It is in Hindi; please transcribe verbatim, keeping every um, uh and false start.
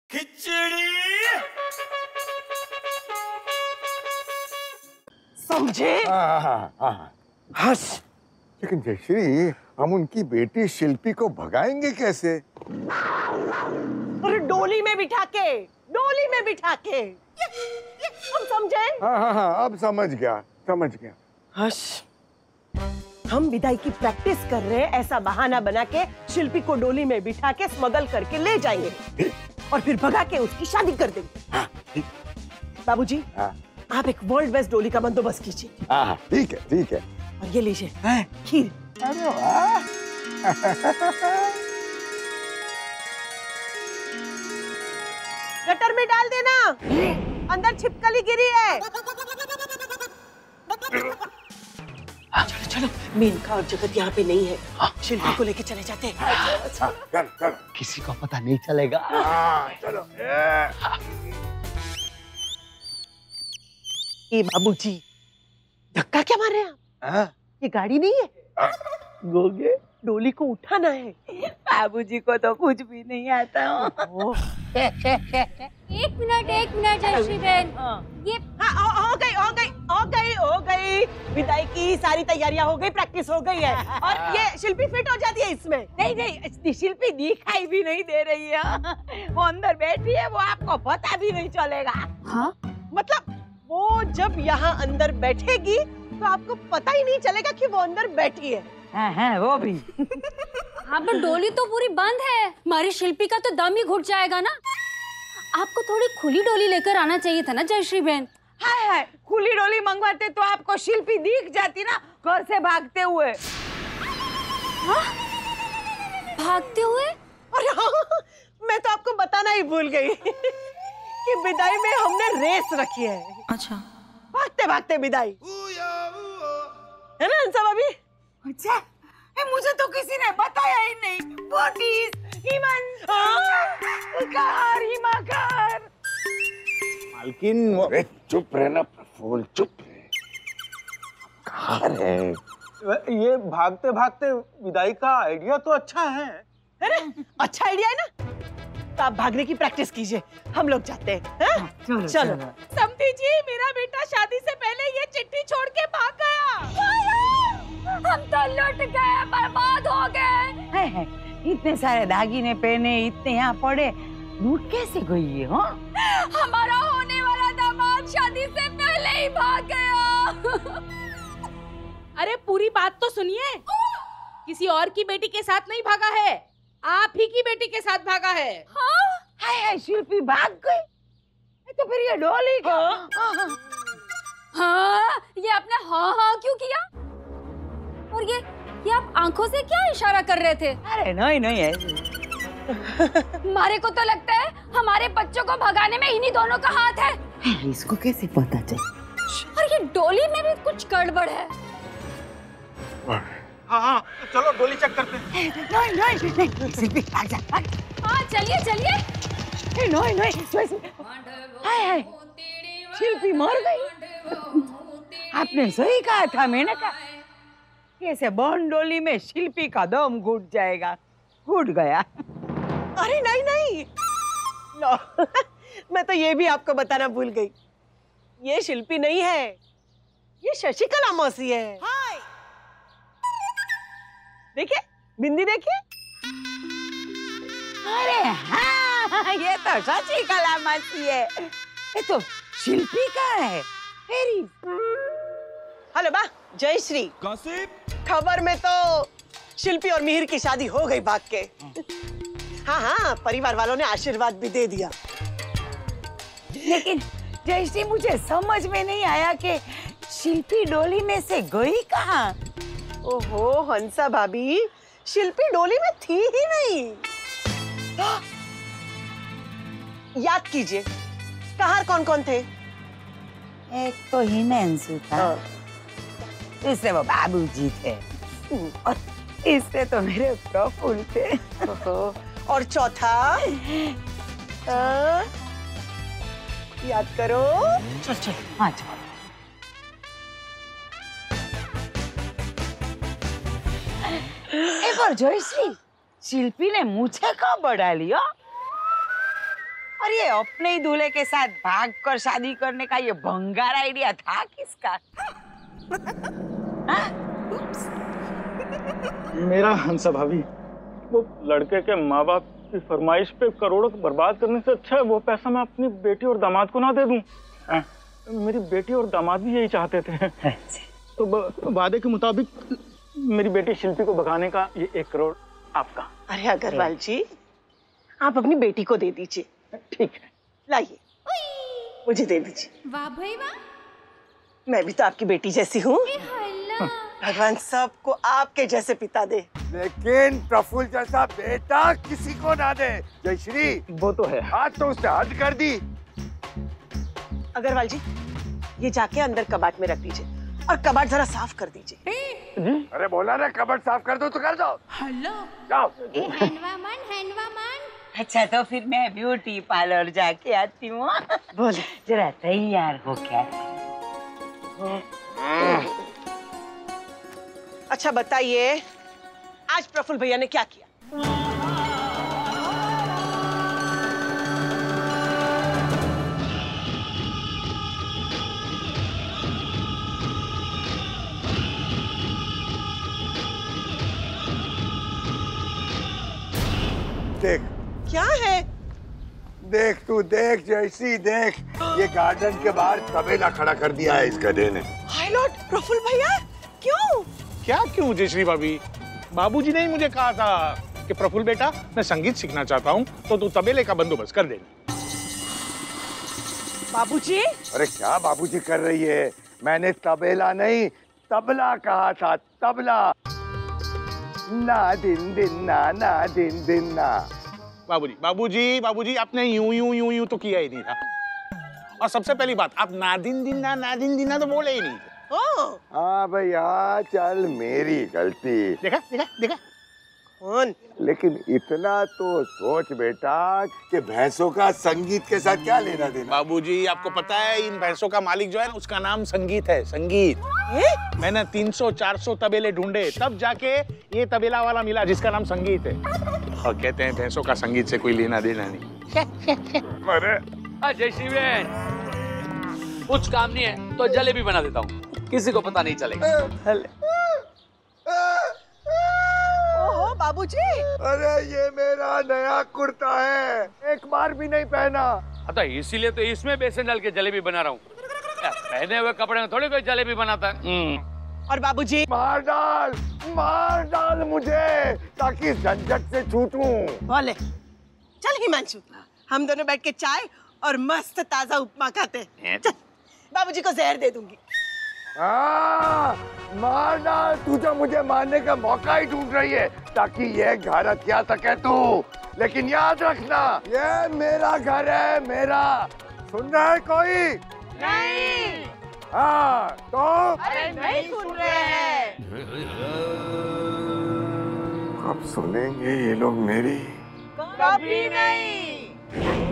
खिचड़ी समझे? हंस। लेकिन जयश्री, हम उनकी बेटी शिल्पी को भगाएंगे कैसे? अरे डोली में बिठा के, डोली में बिठा के। हम समझे? हाँ हाँ हाँ, अब समझ गया, समझ गया। हर्ष, हम विदाई की प्रैक्टिस कर रहे हैं, ऐसा बहाना बना के शिल्पी को डोली में बिठा के स्मगल करके ले जाएंगे और फिर भगा के उसकी शादी कर देंगे। हाँ, ठीक। बाबूजी, हाँ। आप एक वर्ल्ड बेस्ट डोली का बंदोबस्त कीजिए। हाँ, ठीक है, ठीक है। और ये लीजिए खीर। अरे वाह। गटर में डाल देना, अंदर छिपकली गिरी है। चलो चलो, मेनका और जगत यहाँ पे नहीं है, शिल्पी को लेके चले जाते हैं। चलो चलो, किसी को पता नहीं चलेगा। हाँ, चलो। ये बाबूजी, धक्का क्या मार रहे हैं आप? हाँ? ये गाड़ी नहीं है, गोगे डोली को उठाना है। बाबूजी को तो कुछ भी नहीं आता। एक मिनट एक मिनट जयश्री बहन, ये हाँ, हो, हो गई हो गई हो गई हो गई विदाई की सारी तैयारियां हो गई, प्रैक्टिस हो गई है और ये शिल्पी फिट हो जाती है इसमें। नहीं नहीं, शिल्पी दिखाई भी नहीं दे रही है, वो अंदर बैठी है, वो आपको पता भी नहीं चलेगा। हाँ मतलब वो जब यहाँ अंदर बैठेगी तो आपको पता ही नहीं चलेगा कि वो अंदर बैठी है। हाँ हाँ, वो भी। हाँ पर डोली तो पूरी बंद है, हमारी शिल्पी का तो दम ही घुट जाएगा ना। आपको थोड़ी खुली डोली लेकर आना चाहिए था ना जयश्री बहन। हाय हाय, खुली डोली मंगवाते तो आपको शिल्पी दिख जाती ना घर से भागते हुए। हाँ? भागते हुए? अरे हाँ, मैं तो आपको बताना ही भूल गई कि विदाई में हमने रेस रखी है। अच्छा, भागते भागते विदाई है ना हंसा भाभी? अच्छा, ए, मुझे तो किसी ने बताया ही नहीं। What is हिमाकार हिमाकार। मालकिन, अरे चुप रहना प्रफुल्ल, चुप रहे। कहाँ रहे? ये भागते भागते विदाई का आइडिया तो अच्छा है। अरे अच्छा आइडिया है ना, तो आप भागने की प्रैक्टिस कीजिए, हम लोग जाते हैं। हाँ? चलो, चलो। समझी जी, मेरा बेटा शादी से पहले ये चिट्ठी छोड़ के भाग गया। हम तो लुट गए, बर्बाद हो गए। इतने सारे दागिने पहने, इतने यहाँ पड़े, लूट कैसे गई ये? हाँ, हमारा होने वाला दामाद शादी से पहले ही भाग गया। अरे पूरी बात तो सुनिए, किसी और की बेटी के साथ नहीं भागा है, आप ही की बेटी के साथ भागा है। हाँ? हाय हाय, शिल्पी भाग गई। तो फिर ये डोली को हाँ, ये आपने हाँ हाँ क्यों किया? और ये ये आप आंखों से क्या इशारा कर रहे थे? अरे नहीं नहीं ऐसे। हमारे को तो लगता है हमारे बच्चों को भगाने में इन्हीं दोनों का हाथ है। इसको कैसे पता चला? और ये डोली में भी कुछ गड़बड़ है। हाँ हाँ, चलो डोली चेक करते हैं। नहीं नहीं नहीं, शिल्पी भाग जा, भाग। हाँ चलिए चलिए। नहीं नहीं, हाय हाय, शिल्पी मर गई। आपने सही कहा था, मैंने कहा कैसे बहन डोली में शिल्पी का दम घुट जाएगा, घुट गया। अरे नहीं नहीं, नो, मैं तो ये भी आपको बताना भूल गई, ये शिल्पी नहीं है, ये शशिकला मौसी है। हाय, देखिए बिंदी देखिए। अरे हाँ, ये तो शशिकला मौसी है, ये तो शिल्पी का है। हेलो बा, जय श्री। खबर में तो शिल्पी और मिहिर की शादी हो गई भाग के। हाँ हाँ, परिवार वालों ने आशीर्वाद भी दे दिया। लेकिन जयश्री, मुझे समझ में नहीं आया कि शिल्पी डोली में से गई कहाँ? ओहो हंसा भाभी, शिल्पी डोली में थी ही नहीं। याद कीजिए, कहाँ कौन कौन थे? एक तो हिमेंशु था, इससे वो बाबूजी थे, और इससे तो मेरे प्रफुल्ल थे, और चौथा आ, याद करो। चल चल, हाँ चल। एक बार जयश्री, शिल्पी ने मुझे कब बढ़ा लिया? और ये अपने ही दूल्हे के साथ भागकर शादी करने का ये भंगार आइडिया था किसका? मेरा हंसा भाभी, वो लड़के के माँ बाप की फरमाइश पे करोड़ों बर्बाद करने से अच्छा है वो पैसा मैं अपनी बेटी और दामाद को ना दे दूं। मेरी बेटी और दामाद भी यही चाहते थे। तो वादे के मुताबिक मेरी बेटी शिल्पी को भगाने का ये एक करोड़ आपका। अरे अग्रवाल जी, आप अपनी बेटी को दे दीजिए। ठीक है, लाइए, मुझे दे दीजिए। वाह भाई वाह, मैं भी तो आपकी बेटी जैसी हूँ। भगवान सबको आपके जैसे पिता दे। लेकिन प्रफुल्ल जैसा बेटा किसी को ना दे। जयश्री, वो तो है। आज तो उसने हद कर दी। अग्रवाल जी, ये जाके अंदर कबाट में रख दीजिए और कबाट जरा साफ कर दीजिए। अरे बोला ना कबर्ड साफ कर दो तो कर दो। हेलो, जाओ। अच्छा तो फिर मैं ब्यूटी पार्लर जाके आती हूँ। बोले जरा तैयार हो क्या? अच्छा बताइए, आज प्रफुल्ल भैया ने क्या किया? देख क्या है? देख तू देख जयश्री, देख ये गार्डन के बाहर तबेला खड़ा कर दिया है इस गधे ने। हाय लॉर्ड प्रफुल्ल भैया, क्यों? क्या क्यों जयश्री भाभी? बाबूजी ने ही मुझे कहा था कि प्रफुल्ल बेटा मैं संगीत सीखना चाहता हूँ तो तू तबेले का बंदोबस्त कर देना। बाबूजी? अरे क्या बाबूजी कर रही है? मैंने तबेला नहीं तबला कहा था, तबला। ना दिन दिन ना ना दिन दिन ना। बाबूजी बाबूजी बाबूजी आपने यूं यूं यूं यूं तो किया ही नहीं था। और सबसे पहली बात, आप नादिन दिन ना नादिन दिन ना तो बोले ही नहीं थे। हाँ भैया, चल मेरी गलती। देखा देखा देखा। कौन? लेकिन इतना तो सोच बेटा कि भैंसों का संगीत के साथ क्या लेना देना। बाबूजी आपको पता है इन भैंसों का मालिक जो है ना उसका नाम संगीत है, संगीत। मैंने तीन सौ चार सौ तबेले ढूंढे तब जाके ये तबेला वाला मिला जिसका नाम संगीत है। और कहते हैं भैंसों का संगीत से कोई लेना देना नहीं। अरे जय श्री बहन, कुछ काम नहीं है तो जलेबी बना देता हूँ, किसी को पता नहीं चलेगा। ओहो बाबूजी, अरे ये मेरा नया कुर्ता है, एक बार भी नहीं पहना। अतः इसीलिए तो इसमें बेसन डाल के जलेबी बना रहा हूँ। पहने हुए कपड़े में थोड़ी कोई जलेबी बनाता है। और बाबूजी? मार डाल, मार डाल मुझे ताकि झंझट से छूटूं। बोले चल हिमांशु, हम दोनों बैठ के चाय और मस्त ताजा उपमा खाते हैं। चल, बाबूजी को जहर दे दूंगी। हाँ, मार डाल, तू जो मुझे मारने का मौका ही ढूंढ रही है ताकि ये घर हथिया सके तू। लेकिन याद रखना, ये मेरा घर है, मेरा। सुन रहा है कोई? नहीं। हाँ तो? अरे नहीं सुन रहे हैं। अब सुनेंगे ये लोग मेरी? कभी नहीं।